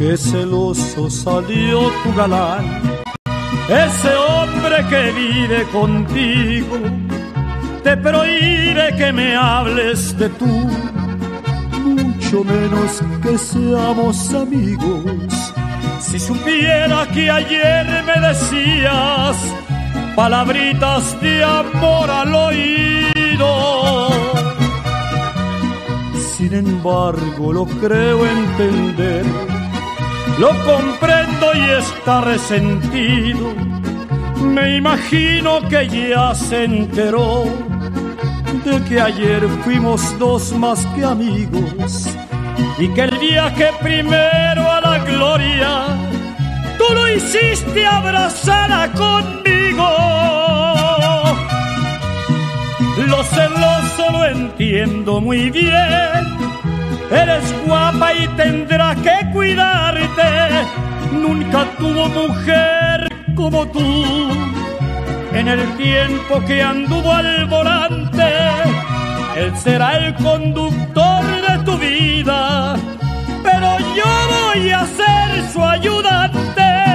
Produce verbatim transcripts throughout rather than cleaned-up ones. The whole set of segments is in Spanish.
qué celoso salió tu galán, ese hombre que vive contigo. Te prohíbe que me hables de tú, mucho menos que seamos amigos. Si supiera que ayer me decías palabritas de amor al oído, sin embargo lo creo entender, lo comprendo y está resentido. Me imagino que ya se enteró de que ayer fuimos dos más que amigos, y que el viaje primero a la gloria tú lo hiciste abrazada conmigo. Lo celoso lo entiendo muy bien, eres guapa y tendrá que cuidarte. Nunca tuvo mujer como tú en el tiempo que anduvo al volante. Él será el conductor de tu vida, pero yo voy a ser su ayudante.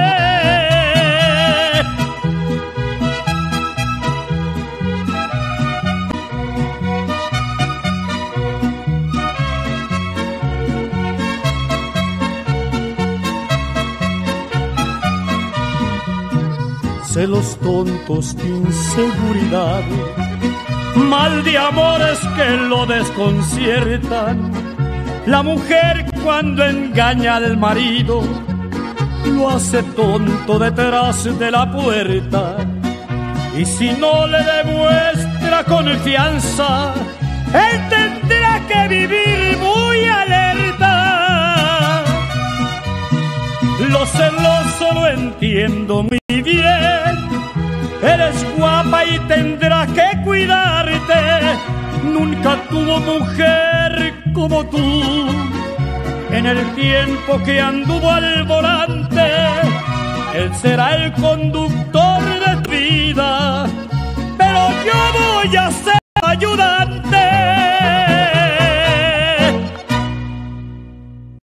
Celos tontos de inseguridad, mal de amores que lo desconciertan. La mujer cuando engaña al marido lo hace tonto detrás de la puerta, y si no le demuestra confianza, él tendrá que vivir muy alerta. Lo celoso lo entiendo muy bien, eres guapa y tendrá que cuidarte. Nunca tuvo mujer como tú en el tiempo que anduvo al volante. Él será el conductor de tu vida, pero yo voy a ser ayudante.